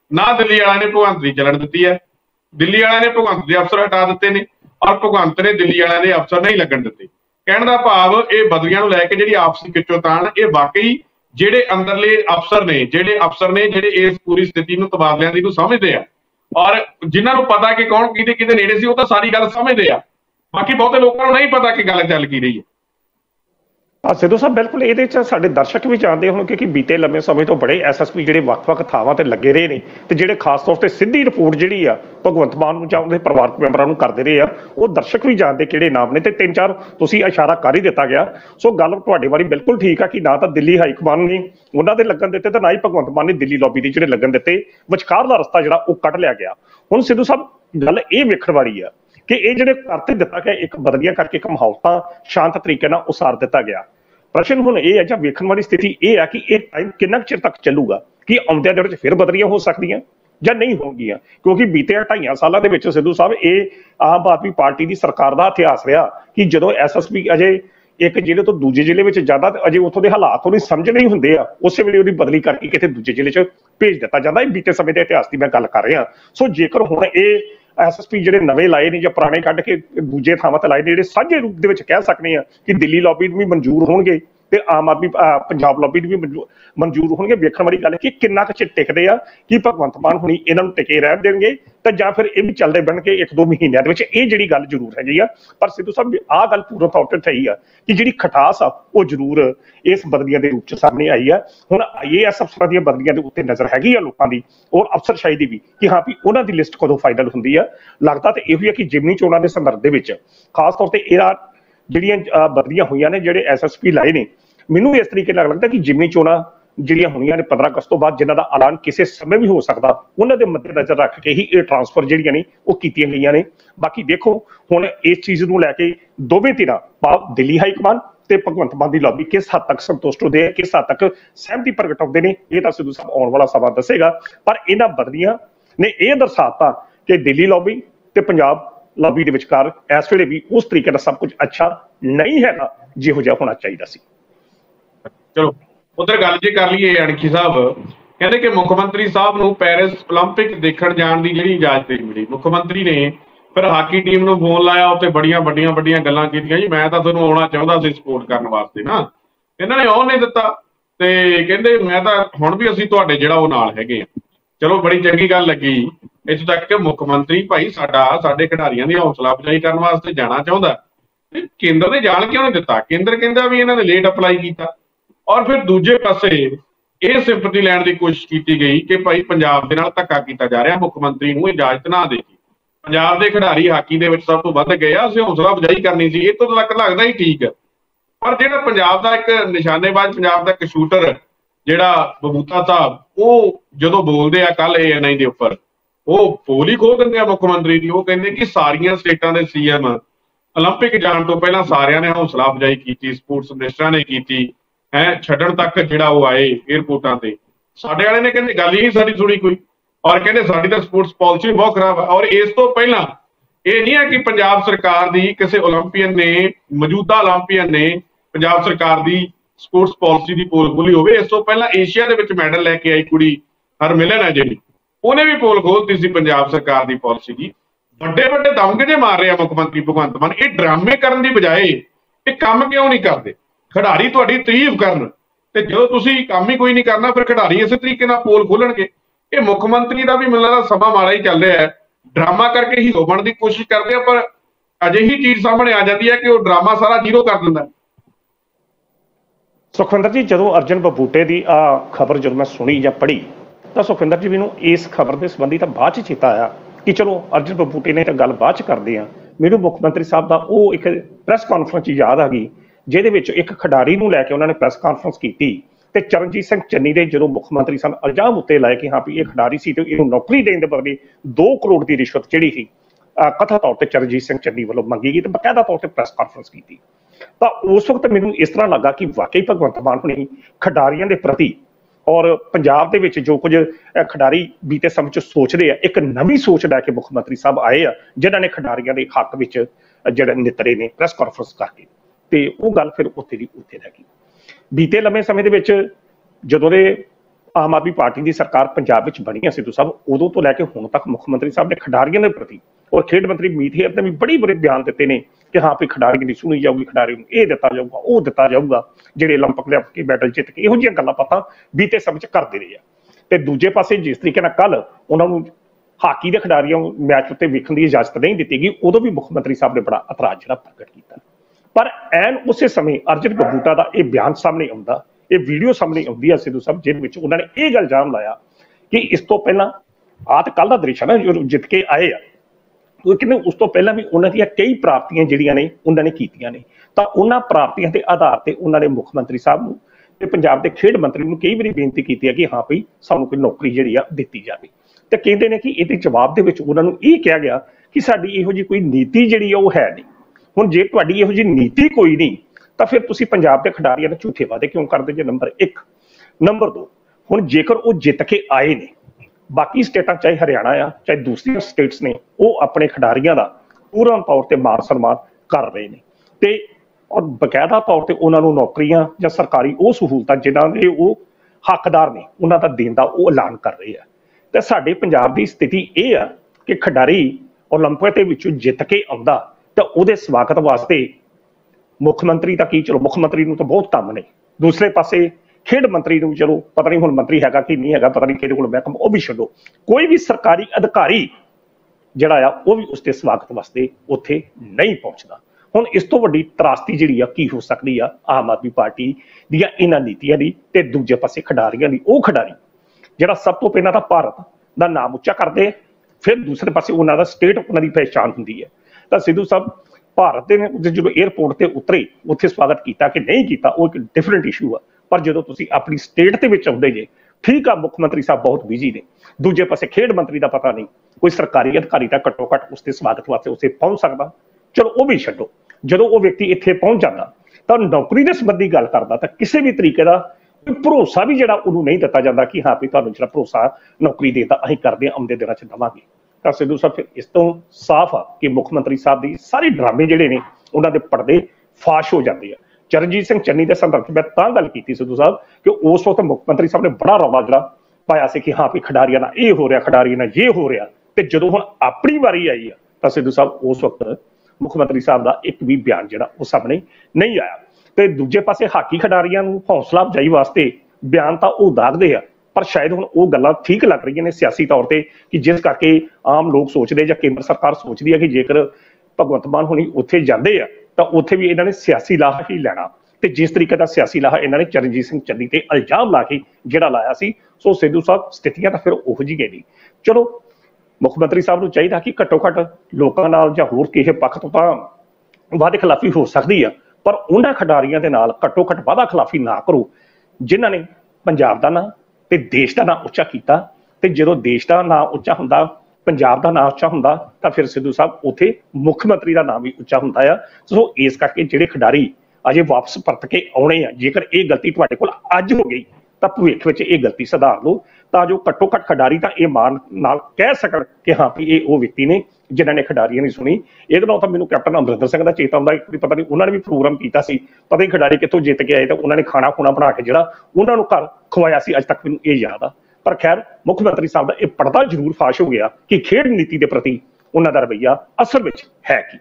ना दिल्ली वालों ने भगवंत की चलन दी है, दिल्ली वालों ने भगवंत के अफसर हटा दिते ने और भगवंत ने दिल्ली वालों के अफसर नहीं लगन दिते। कहने का भाव ये बदलियां नूं लैके जिहड़ी आपसी खिच्चोताण ये वाकई जिहड़े अंदरले अफसर ने जिहड़े अफसर ने जिहड़े इस पूरी स्थिति नूं तबादलियां दी नूं समझदे आ और जिन्हां नूं पता कि कौन किहदे किहदे नेड़े सी, वो तो सारी गल समझदे आ, बाकी बहुते लोकां नूं नहीं पता कि गल चल की रही है। हाँ सिद्धू साहब बिल्कुल ये साडे दर्शक भी जानते हो क्योंकि बीते लंबे समय तो बड़े एस एस पी जो वक्-वक् थावां ते लगे रहे ने ते जिहड़े खास तौर पर सीधी रिपोर्ट जी आ भगवंत मान नूं जां उहदे परिवारक मैंबरां नूं करदे रहे आ, वो दर्शक भी जानते किहड़े नाम ने ते तीन चार तुसीं इशारा कर ही दिता गया। सो गल तुहाडे वाली बिल्कुल ठीक है कि ना तो दिल्ली हाई कमान ने उन्हां दे लगन दिते ते ना ही भगवंत मान ने दिल्ली लॉबी दे जिहड़े लगन दिते, विचकारला रस्ता जिहड़ा वो कट लिया गया। हुण सिद्धू साहब गल ये वेखण वाली आ कि ये जिहड़े करते दिता गया एक बदलियां करके एक माहौल तां शांत तरीके नाल उसार दिता गया। प्रश्न हुण ये है जां वेखण वाली स्थिति ये है कि ये टाइम कितना चिर तक चलूगा, कि आउंदियां दे विच फिर बदलियां हो सकदियां जां नहीं होणगियां, क्योंकि बीते ढाईयां सालां दे विच सिद्धू साहब ये आम आदमी पार्टी की सरकार का इतिहास रहा कि जदों एस एस पी अजे एक जिले तो दूजे जिले में जाता अजे उत्थों के हालात उन्हें समझ नहीं होंगे, उस वेले उहदी बदली करके किते दूजे जिले च भेज दिता जाता है। बीते समय के इतिहास की मैं गल कर रहा। सो जेकर हुण ये एस एस पी जो नवे लाए ने या पुराने कढ़ के दूजे थावां ते लाए ने, साझे रूप दे विच कह सकते हैं कि दिल्ली लॉबी भी मंजूर होणगे ते आम आदमी पंजाब लॉबी भी मंजूर होणगे। वेखण वाली गल है कि किन्ना क चिर टिकदे आ, कि भगवंत मान हुणी इन्हां नूं टिके रहण देणगे ते जां फिर ये भी चलदे बनके एक दो महीनों के विच। ये जिहड़ी गल जरूर हैगी आ, पर सिद्धू साहब आ गल पूर्ण तौर ते सही आ कि जिहड़ी खटास आ वो जरूर इस बदलियां के रूप च सामने आई है। हुण आई ए एस अफसरां दीयां बदलियां दे उत्ते नज़र हैगी आ लोकां दी और अफसरशाही दी भी कि हाँ भी उन्हां दी लिस्ट कदों फाइनल हुंदी आ। लगदा ते इहो ही है कि जिमनी चोणां दे संदर्भ दे विच खास तौर ते इहदा जिहड़ियां बदलियां होईयां ने जिहड़े एस एस पी लाए ने, मैनूं इस तरीके नाल लगदा कि जिमनी चोणां जिहड़ियां होणीआं ने पंद्रह अगस्त तो बाद जिन्हां दा ऐलान किसी समय भी हो सकदा, उन्हां दे मद्देनज़र रख के ही ये ट्रांसफर जिहड़ियां ने वो कीतियां गईयां ने। बाकी देखो हुण इस चीज़ नूं लैके दोवें धिरां भाव दिल्ली हाई कमान ते भगवंत मान दी लॉबी किस हद तक संतुष्ट होंदे हैं, किस हद तक सहमति प्रगटाउंदे ने, ये तां सिद्धू साहब आउण वाला समा दसेगा। पर इन्हां बदलियां ने यह दर्शाता कि दिल्ली लॉबी ते पंजाब लॉबी दे विचकार इस वेले भी उस तरीके दा सब कुछ अच्छा नहीं हैगा जिहो जिहा होना चाहिदा सी। चलो उधर गल जे कर लीए अणखी साहब कहते कि मुख्यमंत्री साहब नूं पेरिस ओलंपिक देखण जाण दी जिहड़ी इजाजत नहीं मिली। मुख्यमंत्री ने फिर हाकी टीम नूं फोन लाया, उत्ते बड़ियां बड़ियां बड़ियां गल्लां कीतियां जी मैं तां तुहानूं आउणा चाहुंदा सी सपोर्ट करन वास्ते ना, इन्हां ने आउण नहीं दित्ता ते कहंदे मैं तां हुण भी असीं तुहाडे जिहड़ा ओह नाल हैगे आ। चलो बड़ी चंगी गल लगी इत्थों तक कि मुख्यमंत्री भाई साडा साडे खिडारियां दी हौसला अफजाई करन वास्ते जाना चाहुंदा, केंद्र ने जाण क्यों नहीं दित्ता? केंद्र कहंदा भी इन्हां ने लेट अप्लाई कीता। और फिर दूजे पासे यह सिंपति लैण की कोशिश की गई कि भाई पंजाब दे नाल धक्का कीता जा रहा, मुख्यमंत्री नूं इजाजत ना देगी। पंजाब के खिडारी हाकी दे विच सब तो वध गए, असीं हौसला अफजाई करनी सी, इत्थों तक लगदा ही ठीक है। पर जिहड़ा पंजाब का एक निशानेबाज पंजाब का एक शूटर जिहड़ा बबूता साहब वो जदों बोलदे आ कल ए एन आई दे उपर वो पोल ही खोल दिंदे आ मुख्यमंत्री दी। वो कहंदे कि सारियां स्टेटां दे सी एम ओलंपिक जाण तो पहलां सारियां ने हौसला अफजाई की, स्पोर्ट्स मिनिस्टरां ने की है, छड्डण तक जिहड़ा वो आए एयरपोर्टां ते। साडे वाले ने कहंदे गल ही नहीं साडी सुणी कोई, और कहंदे साडी तां स्पोर्ट्स पॉलिसी बहुत खराब है। और इस तो पहलां ये नहीं है कि पंजाब सरकार दी किसी ओलंपीयन ने मौजूदा ओलंपीयन ने पंजाब सरकार दी स्पोर्ट्स पॉलिसी की पोल खोली होवे। इस तो पहलां एशिया दे विच मैडल लैके आई कुड़ी हरमिलन है जिहड़ी, ਉਹਨੇ भी पोल खोलती सी पंजाब सरकार की पॉलिसी की। ਵੱਡੇ ਵੱਡੇ ਦਮਗੇ ਜੇ मार रहे हैं मुख्यमंत्री भगवंत मान, ये ड्रामे करन दी बजाए ये काम क्यों नहीं करते? खिडारी तुहाडी तारीफ करन ते जदों तुसीं काम ही कोई नहीं करना फिर खिडारी इस तरीके नाल पोल खोलणगे। ये मुख्यमंत्री का भी मैनूं लगदा समा माड़ा ही चल रहा है, ड्रामा करके हीरो बनने की कोशिश करते हैं, पर अजिही चीज़ सामने आ जाती है कि वो ड्रामा सारा जीरो कर दिंदा है। सुखविंदर जी जदों अर्जन बबूटे की आ खबर जो मैं सुनी या पढ़ी तो सुखविंदर जी मैनूं इस खबर के संबंधी तो बाद च चेता आया कि चलो अर्जन बबूटे ने तो गल बाद च करते हैं। मैनूं मुख्यमंत्री साहब का वो एक प्रैस कॉन्फ्रेंस याद आ गई जिहदे विच एक खिडारी नूं लैके उन्होंने प्रैस कॉन्फ्रेंस की ते चरणजीत सिंह चन्नी दे जो मुख्यमंत्री सन इल्जाम उत्ते लाए कि हाँ भी ये खिडारी सी ते इहनूं नौकरी देण दे बदले दो करोड़ की रिश्वत जिहड़ी सी कथित तौर पर चरणजीत सिंह चन्नी वालों मंगी गई तो बकायदा तौर पर प्रैस कॉन्फ्रेंस की। तो उस वक्त मैनूं इस तरह लगा कि वाकई भगवंत मान होनी खिडारियों के प्रति और पंजाब दे विच जो कुछ खिडारी बीते समय च सोचते हैं एक नवी सोच लैके मुख्यमंत्री साहब आए आ जिन्हां ने खिडारियों के हक विच जिहड़े नितरे ने प्रैस कॉन्फ्रेंस करके ते वो गल फिर उत्थे दी उत्थे रह गई। बीते लंबे समय दे विच जदों दे ਆਮ ਆਦਮੀ ਪਾਰਟੀ ਦੀ ਸਰਕਾਰ ਪੰਜਾਬ ਵਿੱਚ ਬਣੀ ਹੈ ਸਿੱਧੂ ਸਾਹਿਬ, ਉਦੋਂ ਤੋਂ ਲੈ ਕੇ ਹੁਣ ਤੱਕ ਮੁੱਖ ਮੰਤਰੀ ਸਾਹਿਬ ਨੇ ਖਿਡਾਰੀਆਂ ਦੇ ਪ੍ਰਤੀ ਔਰ ਖੇਡ ਮੰਤਰੀ ਮੀਤ ਹੇਰ ਨੇ ਵੀ ਬੜੀ ਬੜੇ ਬਿਆਨ ਦਿੱਤੇ ਨੇ ਕਿ ਹਾਂ ਵੀ ਖਿਡਾਰੀ ਦੀ ਸੁਣੀ ਜਾਊਗੀ, ਖਿਡਾਰੀ ਨੂੰ ਇਹ ਦਿੱਤਾ ਜਾਊਗਾ, ਉਹ ਦਿੱਤਾ ਜਾਊਗਾ, ਜਿਹੜੇ 올림픽 ਦੇ ਕੇ ਮੈਡਲ ਜਿੱਤ ਕੇ ਇਹੋ ਜਿਹੀਆਂ ਗੱਲਾਂ ਪਤਾ ਬੀਤੇ ਸਮੇਂ 'ਚ ਕਰਦੇ ਰਹੇ ਆ। ਤੇ ਦੂਜੇ ਪਾਸੇ ਜਿਸ ਤਰੀਕੇ ਨਾਲ ਕੱਲ ਉਹਨਾਂ ਨੂੰ ਹਾਕੀ ਦੇ ਖਿਡਾਰੀਆਂ ਮੈਚ ਉੱਤੇ ਵੇਖਣ ਦੀ ਇਜਾਜ਼ਤ ਨਹੀਂ ਦਿੱਤੀ ਗਈ, ਉਦੋਂ ਵੀ ਮੁੱਖ ਮੰਤਰੀ ਸਾਹਿਬ ਨੇ ਬੜਾ ਇਤਰਾਜ਼ ਜਿਹੜਾ ਪ੍ਰਗਟ ਕੀਤਾ। ਪਰ ਐਨ ਉਸੇ ਸਮੇਂ ਅਰਜਨ ਬੱਬੂਟਾ ਦਾ ਇਹ ਬਿਆਨ ਸਾਹਮਣੇ ਆਉਂਦਾ, ਇਹ ਵੀਡੀਓ ਸਾਹਮਣੇ ਆਉਂਦੀ ਹੈ ਸਿੱਧੂ ਸਾਹਿਬ, ਜਿਹਦੇ ਵਿੱਚ ਉਹਨਾਂ ਨੇ ਇਹ ਗੱਲ ਇਲਜ਼ਾਮ ਲਾਇਆ ਕਿ ਇਸ ਤੋਂ ਪਹਿਲਾਂ ਆਹ ਤਾਂ ਕੱਲ ਦਾ ਦ੍ਰਿਸ਼ ਹੈ ਨਾ, ਜੋ ਜਿੱਤ ਕੇ ਆਏ ਆ, ਉਹ ਕਹਿੰਦੇ ਉਸ ਤੋਂ ਪਹਿਲਾਂ ਵੀ ਉਹਨਾਂ ਦੀਆਂ ਕਈ ਪ੍ਰਾਪਤੀਆਂ ਜਿਹੜੀਆਂ ਨੇ ਉਹਨਾਂ ਨੇ ਕੀਤੀਆਂ ਨੇ, ਤਾਂ ਉਹਨਾਂ ਪ੍ਰਾਪਤੀਆਂ ਦੇ ਆਧਾਰ ਤੇ ਉਹਨਾਂ ਨੇ ਮੁੱਖ ਮੰਤਰੀ ਸਾਹਿਬ ਨੂੰ ਤੇ ਪੰਜਾਬ ਦੇ ਖੇਡ ਮੰਤਰੀ ਨੂੰ ਕਈ ਵਾਰੀ ਬੇਨਤੀ ਕੀਤੀ ਹੈ ਕਿ ਹਾਂ ਭਈ ਸਾਨੂੰ ਕੋਈ ਨੌਕਰੀ ਜਿਹੜੀ ਆ ਦਿੱਤੀ ਜਾਵੇ। ਤੇ ਕਹਿੰਦੇ ਨੇ ਕਿ ਇਹਦੇ ਜਵਾਬ ਦੇ ਵਿੱਚ ਉਹਨਾਂ ਨੂੰ ਇਹ ਕਿਹਾ ਗਿਆ ਕਿ ਸਾਡੀ ਇਹੋ ਜਿਹੀ ਕੋਈ ਨੀਤੀ ਜਿਹੜੀ ਆ ਉਹ ਹੈ ਨਹੀਂ। ਹੁਣ ਜੇ ਤੁਹਾਡੀ ਇਹੋ ਜਿਹੀ ਨੀਤੀ ਕੋਈ ਨਹੀਂ ਤਾਂ ਫਿਰ ਤੁਸੀਂ ਪੰਜਾਬ ਦੇ ਖਿਡਾਰੀਆਂ ਨੂੰ ਝੂਠੇ ਵਾਅਦੇ ਕਿਉਂ ਕਰਦੇ ਜੇ? ਨੰਬਰ ਇੱਕ। ਨੰਬਰ ਦੋ, ਹੁਣ ਜੇਕਰ ਉਹ ਜਿੱਤ ਕੇ ਆਏ ਨੇ, ਬਾਕੀ ਸਟੇਟਾਂ ਚਾਹੇ ਹਰਿਆਣਾ ਆ ਚਾਹੇ ਦੂਸਰੀਆਂ ਸਟੇਟਸ ਨੇ, ਉਹ ਆਪਣੇ ਖਿਡਾਰੀਆਂ ਦਾ ਪੂਰਨ ਤੌਰ ਤੇ ਮਾਣ ਸਨਮਾਨ ਕਰ ਰਹੇ ਨੇ ਤੇ ਔਰ ਬਕਾਇਦਾ ਤੌਰ ਤੇ ਉਹਨਾਂ ਨੂੰ ਨੌਕਰੀਆਂ ਜਾਂ ਸਰਕਾਰੀ ਉਹ ਸਹੂਲਤਾਂ ਜਿਨ੍ਹਾਂ ਦੇ ਉਹ ਹੱਕਦਾਰ ਨੇ ਉਹਨਾਂ ਦਾ ਦੇਣ ਦਾ ਉਹ ਐਲਾਨ ਕਰ ਰਹੇ ਆ। ਤੇ ਸਾਡੇ ਪੰਜਾਬ ਦੀ ਸਥਿਤੀ ਇਹ ਆ ਕਿ ਖਿਡਾਰੀ 올림픽 ਦੇ ਵਿੱਚੋਂ ਜਿੱਤ ਕੇ ਆਉਂਦਾ ਤਾਂ ਉਹਦੇ ਸਵਾਗਤ ਵਾਸਤੇ ਮੁੱਖ ਮੰਤਰੀ ਤਾਂ ਕੀ, ਚਲੋ ਮੁੱਖ ਮੰਤਰੀ ਨੂੰ ਤਾਂ ਬਹੁਤ ਕੰਮ ਨੇ, ਦੂਸਰੇ ਪਾਸੇ ਖੇਡ ਮੰਤਰੀ ਨੂੰ ਚਲੋ ਪਤਾ ਨਹੀਂ ਹੁਣ ਮੰਤਰੀ ਹੈਗਾ ਕਿ ਨਹੀਂ ਹੈਗਾ, ਪਤਾ ਨਹੀਂ ਕਿਹਦੇ ਕੋਲ ਮਹਿਕਮਾ, ਉਹ ਵੀ ਛੱਡੋ, ਕੋਈ ਵੀ ਸਰਕਾਰੀ ਅਧਿਕਾਰੀ ਜਿਹੜਾ ਆ ਉਹ ਵੀ ਉਸਦੇ ਸਵਾਗਤ ਵਾਸਤੇ ਉੱਥੇ ਨਹੀਂ ਪਹੁੰਚਦਾ। ਹੁਣ ਇਸ ਤੋਂ ਵੱਡੀ ਤਰਾਸਦੀ ਜਿਹੜੀ ਆ ਕੀ ਹੋ ਸਕਦੀ ਆ ਆਮ ਆਦਮੀ ਪਾਰਟੀ ਦੀਆਂ ਇਹਨਾਂ ਨੀਤੀਆਂ ਦੀ ਤੇ ਦੂਜੇ ਪਾਸੇ ਖਿਡਾਰੀਆਂ ਦੀ। ਉਹ ਖਿਡਾਰੀ ਜਿਹੜਾ ਸਭ ਤੋਂ ਪਹਿਲਾਂ ਤਾਂ ਭਾਰਤ ਦਾ ਨਾਮ ਉੱਚਾ ਕਰਦੇ, ਫਿਰ ਦੂਸਰੇ ਪਾਸੇ ਉਹਨਾਂ ਦਾ ਸਟੇਟ ਉਹਨਾਂ ਦੀ ਪਹਿਚਾਣ ਹੁੰਦੀ ਹੈ। ਤਾਂ ਸਿੱਧੂ ਸਾਹਿਬ ਭਾਰਤ ਦੇ ਜਦੋਂ ਏਅਰਪੋਰਟ ਤੇ ਉਤਰੇ ਉੱਥੇ ਸਵਾਗਤ ਕੀਤਾ ਕਿ ਨਹੀਂ ਕੀਤਾ ਉਹ ਇੱਕ ਡਿਫਰੈਂਟ ਇਸ਼ੂ ਆ, ਪਰ ਜਦੋਂ ਤੁਸੀਂ ਆਪਣੀ ਸਟੇਟ ਦੇ ਵਿੱਚ ਆਉਂਦੇ ਜੇ, ਠੀਕ ਆ ਮੁੱਖ ਮੰਤਰੀ ਸਾਹਿਬ ਬਹੁਤ ਬਿਜ਼ੀ ਨੇ, ਦੂਜੇ ਪਾਸੇ ਖੇਡ ਮੰਤਰੀ ਦਾ ਪਤਾ ਨਹੀਂ, ਕੋਈ ਸਰਕਾਰੀ ਅਧਿਕਾਰੀ ਤਾਂ ਘੱਟੋ ਘੱਟ ਉਸਦੇ ਸਵਾਗਤ ਵਾਸਤੇ ਉੱਥੇ ਪਹੁੰਚ ਸਕਦਾ। ਚਲੋ ਉਹ ਵੀ ਛੱਡੋ, ਜਦੋਂ ਉਹ ਵਿਅਕਤੀ ਇੱਥੇ ਪਹੁੰਚ ਜਾਂਦਾ ਤਾਂ ਨੌਕਰੀ ਦੇ ਸੰਬੰਧੀ ਗੱਲ ਕਰਦਾ ਤਾਂ ਕਿਸੇ ਵੀ ਤਰੀਕੇ ਦਾ ਕੋਈ ਭਰੋਸਾ ਵੀ ਜਿਹੜਾ ਉਹਨੂੰ ਨਹੀਂ ਦਿੱਤਾ ਜਾਂਦਾ ਕਿ ਹਾਂ ਵੀ ਤੁਹਾਨੂੰ ਜਿਹੜਾ ਭਰੋਸਾ ਨੌਕਰੀ ਦੇਤਾ ਅਸੀਂ ਕਰਦੇ ਹਾਂ, ਆਉਂਦੇ ਦਿਨਾਂ 'ਚ ਦੇਵਾਂਗੇ। ਤਾਂ ਸਿੱਧੂ ਸਾਹਿਬ ਫਿਰ ਇਸ ਤੋਂ ਸਾਫ਼ ਆ ਕਿ ਮੁੱਖ ਮੰਤਰੀ ਸਾਹਿਬ ਦੀ ਸਾਰੇ ਡਰਾਮੇ ਜਿਹੜੇ ਨੇ ਉਹਨਾਂ ਦੇ ਪਰਦੇ ਫਾਸ਼ ਹੋ ਜਾਂਦੇ ਆ। ਚਰਨਜੀਤ ਸਿੰਘ ਚੰਨੀ ਦੇ ਸੰਦਰਭ 'ਚ ਮੈਂ ਤਾਂ ਗੱਲ ਕੀਤੀ ਸਿੱਧੂ ਸਾਹਿਬ ਕਿ ਉਸ ਵਕਤ ਮੁੱਖ ਮੰਤਰੀ ਸਾਹਿਬ ਨੇ ਬੜਾ ਰੌਲਾ ਜਿਹੜਾ ਪਾਇਆ ਸੀ ਕਿ ਹਾਂ ਵੀ ਖਿਡਾਰੀਆਂ ਨਾਲ ਇਹ ਹੋ ਰਿਹਾ, ਖਿਡਾਰੀਆਂ ਨਾਲ ਇਹ ਹੋ ਰਿਹਾ, ਤੇ ਜਦੋਂ ਹੁਣ ਆਪਣੀ ਵਾਰੀ ਆਈ ਆ ਤਾਂ ਸਿੱਧੂ ਸਾਹਿਬ ਉਸ ਵਕਤ ਮੁੱਖ ਮੰਤਰੀ ਸਾਹਿਬ ਦਾ ਇੱਕ ਵੀ ਬਿਆਨ ਜਿਹੜਾ ਉਹ ਸਾਹਮਣੇ ਨਹੀਂ ਆਇਆ। ਤੇ ਦੂਜੇ ਪਾਸੇ ਹਾਕੀ ਖਿਡਾਰੀਆਂ ਨੂੰ ਹੌਸਲਾ ਅਫਜ਼ਾਈ ਵਾਸਤੇ ਬਿਆਨ ਤਾਂ ਉਹ ਦਾਗਦੇ ਆ, ਪਰ ਸ਼ਾਇਦ ਹੁਣ ਉਹ ਗੱਲਾਂ ਠੀਕ ਲੱਗ ਰਹੀਆਂ ਨੇ ਸਿਆਸੀ ਤੌਰ ਤੇ ਕਿ ਜਿਸ ਕਰਕੇ ਆਮ ਲੋਕ ਸੋਚਦੇ ਜਾਂ ਕੇਂਦਰ ਸਰਕਾਰ ਸੋਚਦੀ ਹੈ ਕਿ ਜੇਕਰ ਭਗਵੰਤ ਮਾਨ ਹੁਣੀ ਉੱਥੇ ਜਾਂਦੇ ਆ ਤਾਂ ਉੱਥੇ ਵੀ ਇਹਨਾਂ ਨੇ ਸਿਆਸੀ ਲਾਹਾ ਹੀ ਲੈਣਾ। ਤੇ ਜਿਸ ਤਰੀਕੇ ਦਾ ਸਿਆਸੀ ਲਾਹਾ ਇਹਨਾਂ ਨੇ ਚਰਨਜੀਤ ਸਿੰਘ ਚੰਨੀ ਤੇ ਇਲਜ਼ਾਮ ਲਾ ਕੇ ਜਿਹੜਾ ਲਾਇਆ ਸੀ, ਸੋ ਸਿੱਧੂ ਸਾਹਿਬ ਸਥਿਤੀਆਂ ਤਾਂ ਫਿਰ ਉਹੋ ਜਿਹੀ ਨਹੀਂ। ਚਲੋ ਮੁੱਖ ਮੰਤਰੀ ਸਾਹਿਬ ਨੂੰ ਚਾਹੀਦਾ ਕਿ ਘੱਟੋ ਘੱਟ ਲੋਕਾਂ ਨਾਲ ਜਾਂ ਹੋਰ ਕਿਸੇ ਪੱਖ ਤੋਂ ਤਾਂ ਵਾਅਦੇ ਖਿਲਾਫੀ ਹੋ ਸਕਦੀ ਆ, ਪਰ ਉਹਨਾਂ ਖਿਡਾਰੀਆਂ ਦੇ ਨਾਲ ਘੱਟੋ ਘੱਟ ਵਾਅਦਾ ਖਿਲਾਫੀ ਨਾ ਕਰੋ ਜਿਨ੍ਹਾਂ ਨੇ ਪੰਜਾਬ ਦਾ ਨਾਂ ਤੇ ਦੇਸ਼ ਦਾ ਨਾਂ ਉੱਚਾ ਕੀਤਾ। ਤੇ ਜਦੋਂ ਦੇਸ਼ ਦਾ ਨਾਂ ਉੱਚਾ ਹੁੰਦਾ, ਪੰਜਾਬ ਦਾ ਨਾਂ ਉੱਚਾ ਹੁੰਦਾ, ਤਾਂ ਫਿਰ ਸਿੱਧੂ ਸਾਹਿਬ ਉੱਥੇ ਮੁੱਖ ਮੰਤਰੀ ਦਾ ਨਾਂ ਵੀ ਉੱਚਾ ਹੁੰਦਾ ਆ। ਸੋ ਇਸ ਕਰਕੇ ਜਿਹੜੇ ਖਿਡਾਰੀ ਅਜੇ ਵਾਪਸ ਪਰਤ ਕੇ ਆਉਣੇ ਆ, ਜੇਕਰ ਇਹ ਗਲਤੀ ਤੁਹਾਡੇ ਕੋਲ ਅੱਜ ਹੋ ਗਈ ਤਾਂ ਭਵਿੱਖ ਵਿੱਚ ਇਹ ਗਲਤੀ ਸੁਧਾਰ ਲਓ, ਤਾਂ ਜੋ ਘੱਟੋ ਘੱਟ ਖਿਡਾਰੀ ਤਾਂ ਇਹ ਮਾਣ ਨਾਲ ਕਹਿ ਸਕਣ ਕਿ ਹਾਂ ਵੀ ਇਹ ਉਹ ਵਿਅਕਤੀ ਨੇ ਜਿਨ੍ਹਾਂ ਨੇ ਖਿਡਾਰੀਆਂ ਨਹੀਂ ਸੁਣੀ। ਇਹਦੇ ਨਾਲ ਤਾਂ ਮੈਨੂੰ ਕੈਪਟਨ ਅਮਰਿੰਦਰ ਸਿੰਘ ਦਾ ਚੇਤਾ ਆਉਂਦਾ, ਇੱਕ ਪਤਾ ਨਹੀਂ ਉਹਨਾਂ ਨੇ ਵੀ ਪ੍ਰੋਗਰਾਮ ਕੀਤਾ ਸੀ, ਪਤਾ ਨਹੀਂ ਖਿਡਾਰੀ ਕਿੱਥੋਂ ਜਿੱਤ ਕੇ ਆਏ ਤਾਂ ਉਹਨਾਂ ਨੇ ਖਾਣਾ ਖੁਣਾ ਬਣਾ ਕੇ ਜਿਹੜਾ ਉਹਨਾਂ ਨੂੰ ਘਰ ਖਵਾਇਆ ਸੀ, ਅੱਜ ਤੱਕ ਮੈਨੂੰ ਇਹ ਯਾਦ ਆ। ਪਰ ਖੈਰ ਮੁੱਖ ਮੰਤਰੀ ਸਾਹਿਬ ਦਾ ਇਹ ਪਰਦਾ ਜ਼ਰੂਰ ਫਾਸ਼ ਹੋ ਗਿਆ ਕਿ ਖੇਡ ਨੀਤੀ ਦੇ ਪ੍ਰਤੀ ਉਹਨਾਂ ਦਾ ਰਵੱਈਆ ਅਸਲ ਵਿੱਚ ਹੈ ਕੀ।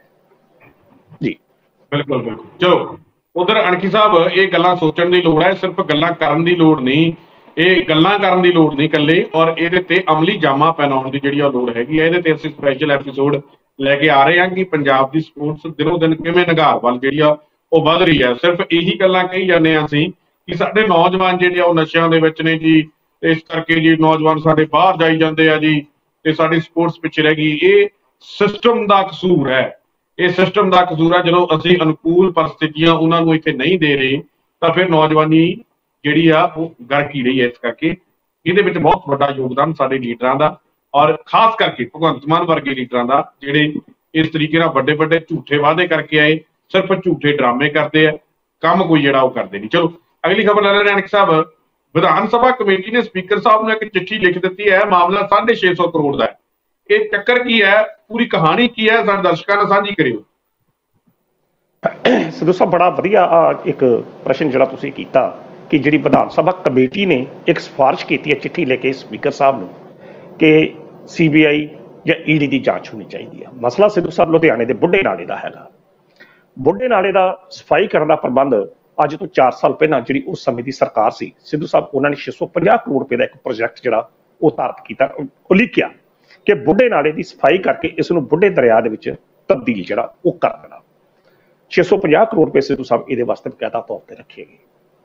ਜੀ ਬਿਲਕੁਲ ਬਿਲਕੁਲ। ਚਲੋ ਉਧਰ ਅਣਖੀ ਸਾਹਿਬ ਇਹ ਗੱਲਾਂ ਸੋਚਣ ਦੀ ਲੋੜ ਹੈ, ਸਿਰਫ ਗੱਲਾਂ ਕਰਨ ਦੀ ਲੋੜ ਨਹੀਂ, ਇਹ ਗੱਲਾਂ ਕਰਨ ਦੀ ਲੋੜ ਨਹੀਂ ਇਕੱਲੇ, ਔਰ ਇਹਦੇ ਤੇ ਅਮਲੀ ਜਾਮਾ ਪਹਿਨਾਉਣ ਦੀ ਜਿਹੜੀ ਉਹ ਲੋੜ ਹੈਗੀ ਹੈ। ਇਹਦੇ ਤੇ ਅਸੀਂ ਸਪੈਸ਼ਲ ਐਪੀਸੋਡ ਲੈ ਕੇ ਆ ਰਹੇ ਹਾਂ ਕਿ ਪੰਜਾਬ ਦੀ ਸਪੋਰਟਸ ਦਿਨੋਂ ਦਿਨ ਕਿਵੇਂ ਨਿਘਾਰ ਵੱਲ ਜਿਹੜੀ ਆ ਉਹ ਵੱਧ ਰਹੀ ਹੈ। ਸਿਰਫ ਇਹੀ ਗੱਲਾਂ ਕਹੀ ਜਾਂਦੇ ਹਾਂ ਅਸੀਂ ਕਿ ਸਾਡੇ ਨੌਜਵਾਨ ਜਿਹੜੇ ਆ ਉਹ ਨਸ਼ਿਆਂ ਦੇ ਵਿੱਚ ਨੇ ਜੀ, ਤੇ ਇਸ ਕਰਕੇ ਜੀ ਨੌਜਵਾਨ ਸਾਡੇ ਬਾਹਰ ਜਾਈ ਜਾਂਦੇ ਆ ਜੀ, ਤੇ ਸਾਡੀ ਸਪੋਰਟਸ ਪਿੱਛੇ ਰਹਿ ਗਈ। ਇਹ ਸਿਸਟਮ ਦਾ ਕਸੂਰ ਹੈ, ਇਹ ਸਿਸਟਮ ਦਾ ਕਸੂਰ ਹੈ। ਜਦੋਂ ਅਸੀਂ ਅਨੁਕੂਲ ਪਰਿਸਥਿਤੀਆਂ ਉਹਨਾਂ ਨੂੰ ਇੱਥੇ ਨਹੀਂ ਦੇ ਰਹੇ ਤਾਂ ਫਿਰ ਨੌਜਵਾਨੀ ਜਿਹੜੀ ਆ ਉਹ ਗੜਕੀ ਰਹੀ ਹੈ। ਇਸ ਕਰਕੇ ਇਹਦੇ ਵਿੱਚ ਬਹੁਤ ਵੱਡਾ ਯੋਗਦਾਨ ਸਾਡੇ ਲੀਡਰਾਂ ਦਾ, ਔਰ ਖਾਸ ਕਰਕੇ ਭਗਵੰਤ ਮਾਨ ਵਰਗੇ ਲੀਡਰਾਂ ਦਾ, ਜਿਹੜੇ ਇਸ ਤਰੀਕੇ ਨਾਲ ਵੱਡੇ ਵੱਡੇ ਝੂਠੇ ਵਾਅਦੇ ਕਰਕੇ ਆਏ, ਸਿਰਫ ਝੂਠੇ ਡਰਾਮੇ ਕਰਦੇ ਆ, ਕੰਮ ਕੋਈ ਜਿਹੜਾ ਉਹ ਕਰਦੇ ਨਹੀਂ। ਚਲੋ ਅਗਲੀ ਖਬਰ ਲੈ ਲੈਣੇ ਅਣਖ ਸਾਹਿਬ। ਵਿਧਾਨ ਸਭਾ ਕਮੇਟੀ ਨੇ ਸਪੀਕਰ ਸਾਹਿਬ ਨੂੰ ਇੱਕ ਚਿੱਠੀ ਲਿਖ ਦਿੱਤੀ ਹੈ, ਮਾਮਲਾ ਸਾਢੇ ਛੇ ਸੌ ਕਰੋੜ ਦਾ ਹੈ। ਇਹ ਚੱਕਰ ਕੀ ਹੈ, ਪੂਰੀ ਕਹਾਣੀ ਕੀ ਹੈ, ਸਾਡੇ ਦਰਸ਼ਕਾਂ ਨਾਲ ਸਾਂਝੀ ਕਰਿਓ। ਸਿੱਧੂ ਸਾਹਿਬ ਬੜਾ ਵਧੀਆ ਇੱਕ ਪ੍ਰਸ਼ਨ ਜਿਹੜਾ ਤੁਸੀਂ ਕੀਤਾ कि जिहड़ी विधान सभा कमेटी ने एक सिफारिश की है चिट्ठी लेके स्पीकर साहब नूं कि सी बी आई या ई डी की जांच होनी चाहिए है। मसला सिद्धू साहब लुधियाने के बुढ़े नाले का हैगा। बुढ़े नाले का सफाई करने का प्रबंध अज तो चार साल पहला जी उस समय की सरकार सी, सिद्धू साहब उन्होंने छे सौ पचास करोड़ रुपए का एक प्रोजैक्ट जरा वो धारत किया, लिखिया कि बुढ़े नाले की सफाई करके इस बुढ़े दरिया के तब्दील जरा वो कर देना। छे सौ पचास करोड़ रुपए सिद्धू साहब ये वास्ते बकायदा तौर पर रखे गए।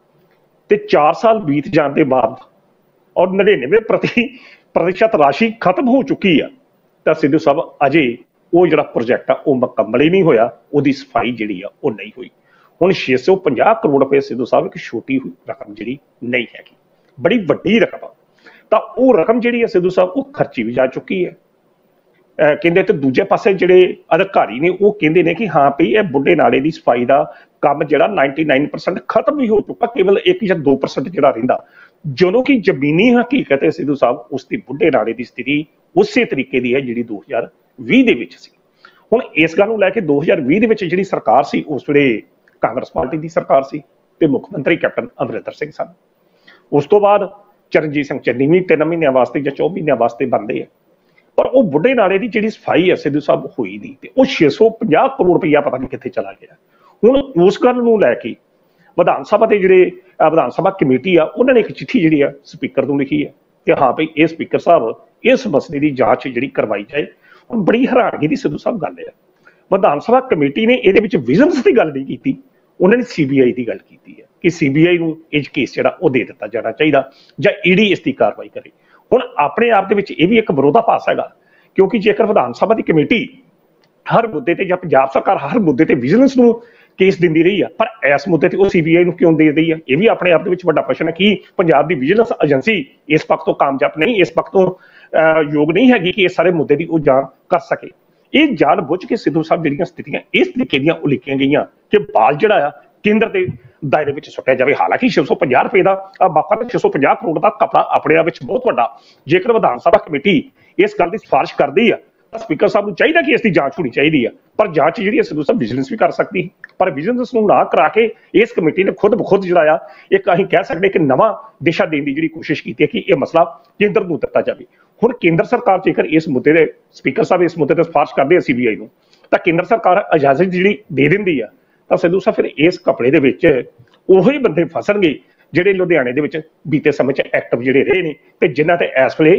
तो चार साल बीत जाने के बाद और नड़िनवे प्रति प्रतिशत राशि खत्म हो चुकी है, तो सिद्धू साहब अजे वो जो प्रोजैक्ट आ वो मुकम्मल ही नहीं होया, वो सफाई जी वो नहीं हुई। हुण छे सौ पचास करोड़ रुपए सिद्धू साहब एक छोटी रकम जी नहीं हैगी, बड़ी वड्डी रकम आ। तो वो रकम जी सिद्धू साहब वो खर्ची भी जा चुकी है। कहते तो दूजे पासे जिहड़े अधिकारी ने वो कहते हैं कि हाँ भई ये बुढ़े नाले की सफाई का काम जिहड़ा नाइनटी नाइन परसेंट खत्म भी हो चुका, केवल एक या दो परसेंट जिहड़ा रहिंदा। जो कि जमीनी हकीकत है सिद्धू साहब उसकी बुढ़े नाले की स्थिति उस तरीके की है जी दो हज़ार भी दे विच सी। हुण इस गल नूं लैके दो हज़ार भी दे विच जिहड़ी सरकार सी उस वेले कांग्रेस पार्टी की सरकार सी ते मुख मंत्री कैप्टन अमरिंदर सिंह सन। उस तो बाद चरणजीत सिंह चन्नी भी तीन महीनों वास्ते या चौ महीनों वास्ते बनते हैं, पर वो बुढ़े नाले की जी सफाई है सिद्धू साहब हुई नहीं, तो वो छे सौ पचास करोड़ रुपया पता नहीं कितने चला गया। हुण उस गल नूं लैके विधान सभा के जिहड़े विधान सभा कमेटी आ उन्होंने एक चिट्ठी जी स्पीकर को लिखी है कि हाँ भाई ये स्पीकर साहब इस मसले की जांच जी करवाई जाए। हुण बड़ी हैरानगी की सिद्धू साहब गल है, विधान सभा कमेटी ने ये विजिलेंस की गल नहीं की, उन्होंने सी बी आई की गल की है कि सी बी आई नूं इह केस जिहड़ा वो दे दिता जाना चाहिए या ई डी इसकी कार्रवाई करे। हुण अपने आप दे विच इह भी एक विरोधाभास हैगा, क्योंकि जेकर विधान सभा की कमेटी हर मुद्दे ते या पंजाब सरकार हर मुद्दे ते विजिलेंस नूं केस दिंदी रही है, पर इस मुद्दे ते वो सी बी आई नूं क्यों दे रही है, यह भी अपने आप दे विच वड्डा प्रश्न है कि पंजाब की विजिलेंस एजेंसी इस पक्ष तो कामयाब नहीं, इस पक्ष तो योग नहीं हैगी कि इस सारे मुद्दे की वो जांच कर सके। ये जान बुझ के सिद्धू साहब जिहड़ियां स्थितियां इस तरीके दीयां उलीकियां गईयां कि बाल जिहड़ा आ केंद्र के दायरे में सुटिया जाए। हालांकि छे सौ पचास रुपए का बापा छे सौ पचास करोड़ का कपड़ा अपने आप बहुत वड्डा, जेकर विधान सभा कमेटी इस गल की सिफारिश करती है तो स्पीकर साहब को चाहिए कि इसकी जांच होनी चाहिए है, पर जांच जी सिद्धू साहब विजिलेंस भी कर सकती है, पर विजिलेंस ना करा के इस कमेटी ने खुद ब खुद जोड़ा एक अं कह सकते कि नवा दिशा देने की जी कोशिश की है कि यह मसला केंद्र को दिता जाए। हुण केंद्र सरकार जेकर इस मुद्दे के स्पीकर साहब इस मुद्दे पर सिफारिश करते हैं सी बी आई को, तो केंद्र सरकार इजाजत जी दे देंदी है, तो सिद्धू साहब फिर इस कपड़े के उही बंदे फसणगे जिहड़े लुधियाने दे विच बीते समय च एक्टिव जिहड़े रहे ने ते जिन्हां ते इस वेले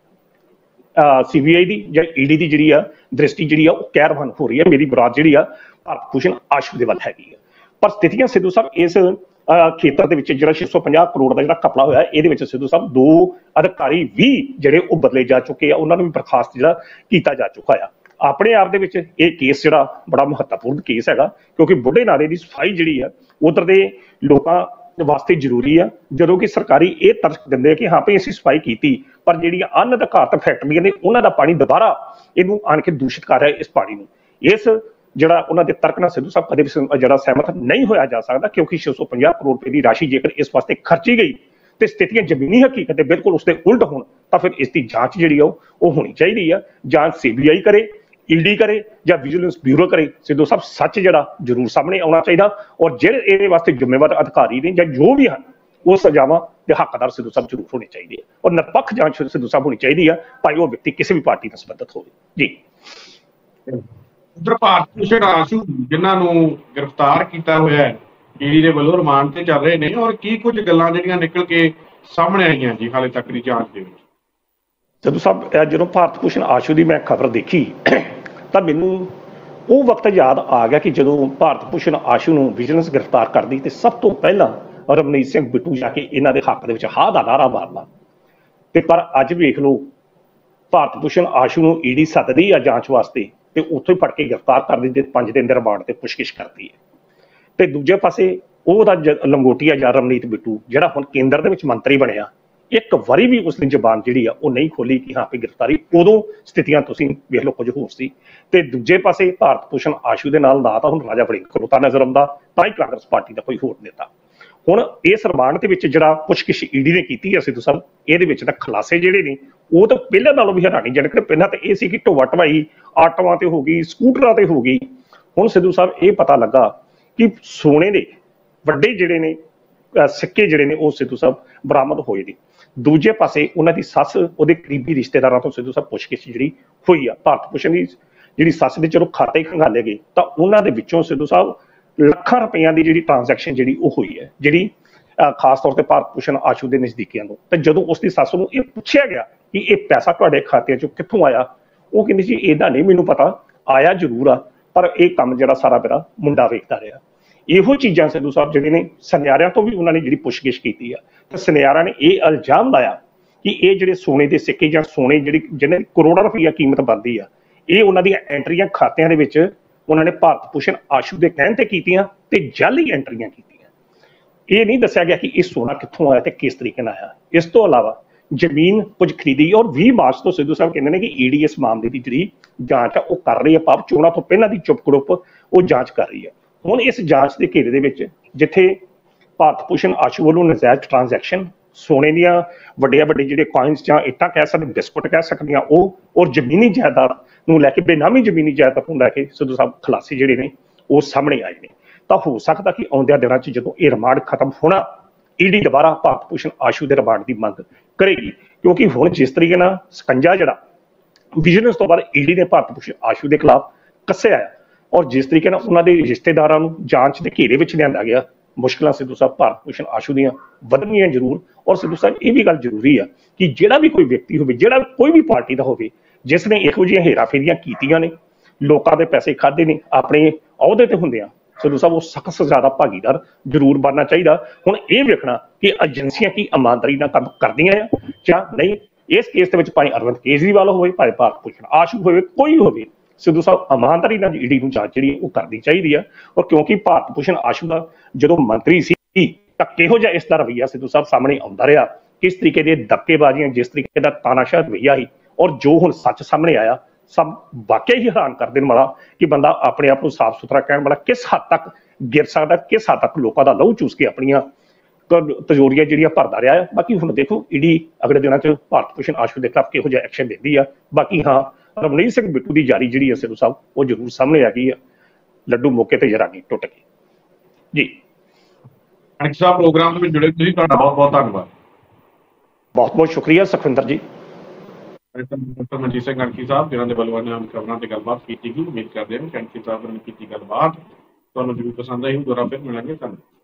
सी बी आई की या ई डी की जी दृष्टि जी कैरवान हो रही है। मेरी मुराद जी भारत भूषण आशू के वल हैगी है, पर स्थितियां सिद्धू साहब इस खेतर के जो छे सौ पचास करोड़ का जो कपड़ा होया ये सिद्धू साहब दो अधिकारी भी जोड़े वो बदले जा चुके हैं, उन्होंने भी बर्खास्त जो किया जा चुका है। अपने आप दे विच ये केस जो बड़ा महत्वपूर्ण केस है, क्योंकि बुढ़े नाले की सफाई जी है उधर के लोगों वास्ते जरूरी है, जो कि सरकारी ये तर्क देंगे कि हाँ भाई असीं सफाई की, पर जी अनअधिकारत फैक्ट्रियां ने उन्हों का पानी दोबारा इनू आन के दूषित कर रहा है इस पानी में। इस जरा उन्होंने तर्क नाल सिद्धू साहब कदे भी जरा सहमत नहीं होया जा सकता, क्योंकि छे सौ पचास करोड़ रुपए की राशि जेकर इस वास्ते खर्ची गई तो स्थितियां जमीनी हकीकत बिल्कुल उसके उल्ट होण तो फिर इसकी जांच जी वो होनी चाहिए है। जांच सी बी आई करे, ई डी करे या विजिलेंस ब्यूरो करे, सिद्धू साहब सच जरा जरूर सामने आना चाहिए, और जिहड़े ये वास्ते जिम्मेवार अधिकारी ने या जो भी हैं वो सजावां के हकदार सिद्धू साहब जरूर होने चाहिए, और निरपक्ष जांच सिद्धू साहब होनी चाहिए है, भाई वो व्यक्ति किसी भी पार्टी से संबंधित हो जी। उधर भारत भूषण आशू जिन्होंने गिरफ्तार किया होया है ईडी के वलों रिमांड से चल रहे हैं, और की कुछ गल्लां जिहड़ियां निकल के सामने आईयां जी हाले तक की जांच दे विच। सिद्धू साहब जो भारत भूषण आशू की मैं खबर देखी तो मैनू वो वक्त याद आ गया कि जो भारत भूषण आशू को विजिलेंस गिरफ्तार कर दी तो सब तो पहला रवनीत सिंह बिट्टू जाके इन्हों के हक के हाँ का नारा मारना, तो पर अज वेख लो भारत भूषण आशू को ईडी सददी है जांच वास्ते, तो उत्थों ही फड़ के गिरफ्तार कर दी, पांच दिन के रिमांड से पुछगिछ करती है। तो दूजे पासे वह लंगोटिया या रवनीत बिट्टू जिहड़ा हुण केंद्र के मंत्री बनया, एक बारी भी उसने जबान जी वो नहीं खोली कि हाँ भी गिरफ्तारी, उदों स्थितियां तुसीं वेख लो कुछ होर सी। ते दूजे पासे भारत भूषण आशू के नाल ना तो हुण राजा वड़िंग खलोता नजर आउंदा, ना ही कांग्रेस पार्टी का कोई होर नेता। हुण इस रिमांड के विच जिहड़ा पुछगिछ ईडी ने कीती है सिद्धू साहब, इहदे विच तां खुलासे जिहड़े ने वो तो पहले नालों भी हैरानीजनक ने। पहलां तां इह सी कि ढोआ ढवाई आटोआं ते हो गई, स्कूटरां ते हो गई। हुण सिद्धू साहब ये पता लगा कि सोने दे वड्डे जिहड़े ने ਅਹ ਸਿੱਕੇ ਜਿਹੜੇ ਨੇ ਉਹ ਸਿੱਧੂ ਸਾਹਿਬ ਬਰਾਮਦ ਹੋਏ ਨੇ। ਦੂਜੇ ਪਾਸੇ ਉਹਨਾਂ ਦੀ ਸੱਸ ਉਹਦੇ ਕਰੀਬੀ ਰਿਸ਼ਤੇਦਾਰਾਂ ਤੋਂ ਸਿੱਧੂ ਸਾਹਿਬ ਪੁੱਛਗਿੱਛ ਜਿਹੜੀ ਹੋਈ ਆ। ਭਾਰਤ ਭੂਸ਼ਣ ਦੀ ਜਿਹੜੀ ਸੱਸ ਦੇ ਜਦੋਂ ਖਾਤੇ ਖੰਗਾਲੇ ਗਏ ਤਾਂ ਉਹਨਾਂ ਦੇ ਵਿੱਚੋਂ ਸਿੱਧੂ ਸਾਹਿਬ ਲੱਖਾਂ ਰੁਪਈਆਂ ਦੀ ਜਿਹੜੀ ਟ੍ਰਾਂਜੈਕਸ਼ਨ ਜਿਹੜੀ ਉਹ ਹੋਈ ਹੈ, ਜਿਹੜੀ ਖਾਸ ਤੌਰ ਤੇ ਭਾਰਤ ਭੂਸ਼ਣ ਆਸ਼ੂ ਦੇ ਨਜ਼ਦੀਕੀਆਂ ਨੂੰ। ਤੇ ਜਦੋਂ ਉਸ ਦੀ ਸੱਸ ਨੂੰ ਇਹ ਪੁੱਛਿਆ ਗਿਆ ਕਿ ਇਹ ਪੈਸਾ ਤੁਹਾਡੇ ਖਾਤੇ ਚੋਂ ਕਿੱਥੋਂ ਆਇਆ, ਉਹ ਕਹਿੰਦੀ ਜੀ ਇਹਦਾ ਨਹੀਂ ਮੈਨੂੰ ਪਤਾ, ਆਇਆ ਜ਼ਰੂਰ ਆ ਪਰ ਇਹ ਕੰਮ ਜਿਹੜਾ ਸਾਰਾ ਮੇਰਾ ਮੁੰਡਾ ਵੇਖਦਾ ਰਿਹਾ। ਇਹੋ ਚੀਜ਼ਾਂ ਸਿੱਧੂ ਸਾਹਿਬ ਜਿਹੜੇ ਨੇ ਸੁਨਿਆਰਿਆਂ ਤੋਂ ਵੀ ਉਹਨਾਂ ਨੇ ਜਿਹੜੀ ਪੁੱਛਗਿੱਛ ਕੀਤੀ ਆ ਤੇ ਸੁਨਿਆਰਿਆਂ ਨੇ ਇਹ ਇਲਜ਼ਾਮ ਲਾਇਆ ਕਿ ਇਹ ਜਿਹੜੇ ਸੋਨੇ ਦੇ ਸਿੱਕੇ ਜਾਂ ਸੋਨੇ ਜਿਹੜੀ ਜਿਹਨਾਂ ਦੀ ਕਰੋੜਾਂ ਰੁਪਈਆ ਕੀਮਤ ਬਣਦੀ ਆ, ਇਹ ਉਹਨਾਂ ਦੀਆਂ ਐਂਟਰੀਆਂ ਖਾਤਿਆਂ ਦੇ ਵਿੱਚ ਉਹਨਾਂ ਨੇ ਭਾਰਤ ਭੂਸ਼ਣ ਆਸ਼ੂ ਦੇ ਕਹਿਣ ਤੇ ਕੀਤੀਆਂ ਤੇ ਜਾਲੀ ਐਂਟਰੀਆਂ ਕੀਤੀਆਂ। ਇਹ ਨਹੀਂ ਦੱਸਿਆ ਗਿਆ ਕਿ ਇਹ ਸੋਨਾ ਕਿੱਥੋਂ ਆਇਆ ਤੇ ਕਿਸ ਤਰੀਕੇ ਨਾਲ ਆਇਆ। ਇਸ ਤੋਂ ਇਲਾਵਾ ਜ਼ਮੀਨ ਕੁਝ ਖਰੀਦੀ ਔਰ ਵੀਹ ਮਾਰਚ ਤੋਂ ਸਿੱਧੂ ਸਾਹਿਬ ਕਹਿੰਦੇ ਨੇ ਕਿ ਈਡੀ ਇਸ ਮਾਮਲੇ ਦੀ ਜਿਹੜੀ ਜਾਂਚ ਆ ਉਹ ਕਰ ਰਹੀ ਹੈ। ਭਾਵ ਚੋਣਾਂ ਤੋਂ ਪਹਿਲਾਂ ਦੀ ਚੁੱਪ ਗਰੁੱਪ ਉਹ ਜਾਂਚ ਕਰ ਰਹੀ ਹੈ। ਹੁਣ ਇਸ ਜਾਂਚ ਦੇ ਘੇਰੇ ਦੇ ਵਿੱਚ ਜਿੱਥੇ ਭਾਰਤ ਭੂਸ਼ਣ ਆਸ਼ੂ ਵੱਲੋਂ ਨਜਾਇਜ਼ ਟ੍ਰਾਂਜੈਕਸ਼ਨ, ਸੋਨੇ ਦੀਆਂ ਵੱਡੀਆਂ ਵੱਡੇ ਜਿਹੜੇ ਕੋਇਨਸ ਜਾਂ ਇੱਟਾਂ ਕਹਿ ਸਕਦੇ, ਬਿਸਕੁਟ ਕਹਿ ਸਕਦੇ ਹਾਂ ਉਹ, ਔਰ ਜ਼ਮੀਨੀ ਜਾਇਦਾਦ ਨੂੰ ਲੈ ਕੇ, ਬੇਨਾਮੀ ਜ਼ਮੀਨੀ ਜਾਇਦਾਦ ਨੂੰ ਲੈ ਕੇ ਸਿੱਧੂ ਸਾਹਿਬ ਖੁਲਾਸੇ ਜਿਹੜੇ ਨੇ ਉਹ ਸਾਹਮਣੇ ਆਏ ਨੇ। ਤਾਂ ਹੋ ਸਕਦਾ ਕਿ ਆਉਂਦਿਆਂ ਦਿਨਾਂ 'ਚ ਜਦੋਂ ਇਹ ਰਿਮਾਂਡ ਖਤਮ ਹੋਣਾ, ਈਡੀ ਦੁਬਾਰਾ ਭਾਰਤ ਭੂਸ਼ਣ ਆਸ਼ੂ ਦੇ ਰਿਮਾਂਡ ਦੀ ਮੰਗ ਕਰੇਗੀ। ਕਿਉਂਕਿ ਹੁਣ ਜਿਸ ਤਰੀਕੇ ਨਾਲ ਸਕੰਜਾ ਜਿਹੜਾ ਵਿਜੀਲੈਂਸ ਤੋਂ ਬਾਅਦ ਈਡੀ ਨੇ ਭਾਰਤ ਭੂਸ਼ਣ ਆਸ਼ੂ ਦੇ ਖਿਲਾਫ ਕੱਸਿਆ ਹੈ ਔਰ ਜਿਸ ਤਰੀਕੇ ਨਾਲ ਉਹਨਾਂ ਦੇ ਰਿਸ਼ਤੇਦਾਰਾਂ ਨੂੰ ਜਾਂਚ ਦੇ ਘੇਰੇ ਵਿੱਚ ਲਿਆਂਦਾ ਗਿਆ, ਮੁਸ਼ਕਲਾਂ ਸਿੱਧੂ ਸਾਹਿਬ ਭਾਰਤ ਭੂਸ਼ਣ ਆਸ਼ੂ ਦੀਆਂ ਵਧਣਗੀਆਂ ਜ਼ਰੂਰ। ਔਰ ਸਿੱਧੂ ਸਾਹਿਬ ਇਹ ਵੀ ਗੱਲ ਜ਼ਰੂਰੀ ਆ ਕਿ ਜਿਹੜਾ ਵੀ ਕੋਈ ਵਿਅਕਤੀ ਹੋਵੇ, ਜਿਹੜਾ ਕੋਈ ਵੀ ਪਾਰਟੀ ਦਾ ਹੋਵੇ, ਜਿਸ ਨੇ ਇਹੋ ਜਿਹੀਆਂ ਹੇਰਾਫੇਰੀਆਂ ਕੀਤੀਆਂ ਨੇ, ਲੋਕਾਂ ਦੇ ਪੈਸੇ ਖਾਧੇ ਨੇ, ਆਪਣੇ ਅਹੁਦੇ ਤੇ ਹੁੰਦਿਆਂ, ਸਿੱਧੂ ਸਾਹਿਬ ਉਹ ਸਖਤ ਸਜ਼ਾ ਦਾ ਭਾਗੀਦਾਰ ਜ਼ਰੂਰ ਬਣਨਾ ਚਾਹੀਦਾ। ਹੁਣ ਇਹ ਵੇਖਣਾ ਕਿ ਏਜੰਸੀਆਂ ਕੀ ਇਮਾਨਦਾਰੀ ਨਾਲ ਕੰਮ ਕਰਦੀਆਂ ਆ ਜਾਂ ਨਹੀਂ। ਇਸ ਕੇਸ ਦੇ ਵਿੱਚ ਭਾਵੇਂ ਅਰਵਿੰਦ ਕੇਜਰੀਵਾਲ ਹੋਵੇ, ਭਾਵੇਂ ਭਾਰਤ ਭੂਸ਼ਣ ਆਸ਼ੂ ਹੋਵੇ, ਕੋਈ ਹੋਵੇ, ਸਿੱਧੂ ਸਾਹਿਬ ਇਮਾਨਦਾਰੀ ਨਾਲ ਈਡੀ ਨੂੰ ਜਾਂਚ ਜਿਹੜੀ ਉਹ ਕਰਨੀ ਚਾਹੀਦੀ ਆ। ਔਰ ਕਿਉਂਕਿ ਭਾਰਤ ਭੂਸ਼ਣ ਆਸ਼ੂ ਦਾ ਜਦੋਂ ਮੰਤਰੀ ਸੀ ਤਾਂ ਕਿਹੋ ਜਿਹਾ ਇਸ ਦਾ ਰਵੱਈਆ ਸਿੱਧੂ ਸਾਹਿਬ ਸਾਹਮਣੇ ਆਉਂਦਾ ਰਿਹਾ, ਕਿਸ ਤਰੀਕੇ ਦੇ ਦਬਕੇਬਾਜ਼ੀਆਂ, ਜਿਸ ਤਰੀਕੇ ਦਾ ਤਾਨਾਸ਼ਾਹ ਰਵੱਈਆ ਸੀ, ਔਰ ਜੋ ਹੁਣ ਸੱਚ ਸਾਹਮਣੇ ਆਇਆ, ਸਭ ਵਾਕਿਆ ਹੀ ਹੈਰਾਨ ਕਰ ਦੇਣ ਵਾਲਾ ਕਿ ਬੰਦਾ ਆਪਣੇ ਆਪ ਨੂੰ ਸਾਫ਼ ਸੁਥਰਾ ਕਹਿਣ ਵਾਲਾ ਕਿਸ ਹੱਦ ਤੱਕ ਗਿਰ ਸਕਦਾ, ਕਿਸ ਹੱਦ ਤੱਕ ਲੋਕਾਂ ਦਾ ਲਹੂ ਚੂਸ ਕੇ ਆਪਣੀਆਂ ਤਜੋਰੀਆਂ ਜਿਹੜੀਆਂ ਭਰਦਾ ਰਿਹਾ ਹੈ। ਬਾਕੀ ਹੁਣ ਦੇਖੋ ਈਡੀ ਅਗਲੇ ਦਿਨਾਂ 'ਚ ਭਾਰਤ ਭੂਸ਼ਣ ਆਸ਼ੂ ਦੇ ਖਿਲਾਫ ਕਿਹੋ ਜਿਹਾ ਐਕਸ਼ਨ ਦਿੰਦੀ ਆ। ਬਾਕੀ ਹਾਂ, ਰਵਨੀਤ ਸਿੰਘ ਬਿੱਟੂ ਦੀ ਜਾਰੀ ਜਿਹੜੀ ਹੈ ਸਿੱਧੂ ਸਾਹਿਬ ਉਹ ਜ਼ਰੂਰ ਸਾਹਮਣੇ ਆ ਗਈ ਆ। ਲੱਡੂ ਮੌਕੇ ਤੇ ਜਰਾ ਨਹੀਂ ਟੁੱਟ ਗਈ ਜੀ। ਐਕਸ ਸਾਹਿਬ ਪ੍ਰੋਗਰਾਮ ਦੇ ਵਿੱਚ ਜੁੜੇ ਤੁਸੀਂ, ਤੁਹਾਡਾ ਬਹੁਤ ਬਹੁਤ ਧੰਨਵਾਦ। ਬਹੁਤ ਬਹੁਤ ਸ਼ੁਕਰੀਆ ਸੁਖਵਿੰਦਰ ਜੀ। ਡਾਕਟਰ ਮਨਜੀਤ ਸਿੰਘ ਅਣਖੀ ਸਾਹਿਬ ਜਿਨ੍ਹਾਂ ਦੇ ਵੱਲੋਂ ਇਹਨਾਂ ਖਬਰਾਂ ਤੇ ਗੱਲਬਾਤ ਕੀਤੀ ਗਈ। ਉਮੀਦ ਕਰਦੇ ਹਾਂ ਕਿ ਅਣਖੀ ਸਾਹਿਬ ਨੇ ਕੀਤੀ ਗੱਲਬਾਤ ਤੁਹਾਨੂੰ ਜ਼ਰੂਰ ਪਸੰਦ ਆਈ। ਦੁਬਾਰਾ ਫਿਰ ਮਿਲਾਂਗੇ। ਧੰਨਵਾਦ।